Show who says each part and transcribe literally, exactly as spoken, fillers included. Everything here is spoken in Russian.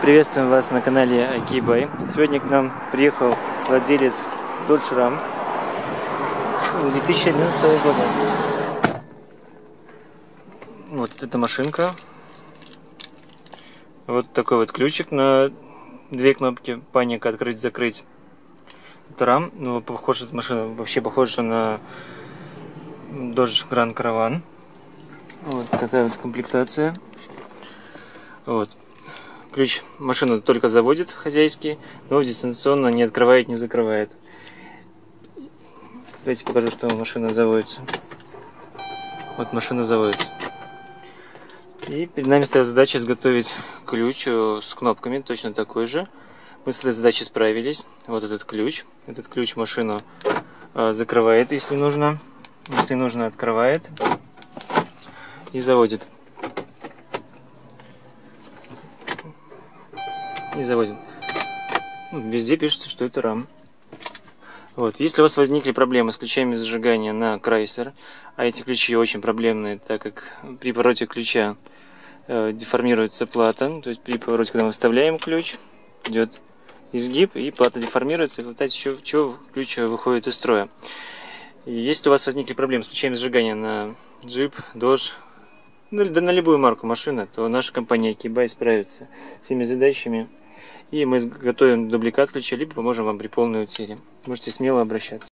Speaker 1: приветствуем вас на канале Акибай. Сегодня к нам приехал владелец Dodge Ram две тысячи одиннадцатого года. Вот эта машинка. Вот такой вот ключик на две кнопки. Паника, открыть, закрыть. Это Ram. Ну, похоже, эта машина вообще похожа на Dodge Grand Caravan. Вот такая вот комплектация. Вот. Ключ машина только заводит хозяйский, но дистанционно не открывает, не закрывает. Давайте покажу, что машина заводится. Вот машина заводится. И перед нами стоит задача изготовить ключ с кнопками, точно такой же. Мы с этой задачей справились. Вот этот ключ. Этот ключ машину закрывает, если нужно. Если нужно, открывает и заводит. И заводит. Везде пишется, что это Ram. Вот. Если у вас возникли проблемы с ключами зажигания на Chrysler, а эти ключи очень проблемные, так как при повороте ключа э, деформируется плата, то есть при повороте, когда мы вставляем ключ, идет изгиб, и плата деформируется, и в результате чего, чего ключ выходит из строя. И если у вас возникли проблемы с ключами зажигания на Jeep, Dodge, ну, да на любую марку машины, то наша компания Акибай справится с этими задачами. И мы готовим дубликат ключа, либо поможем вам при полной утере. Можете смело обращаться.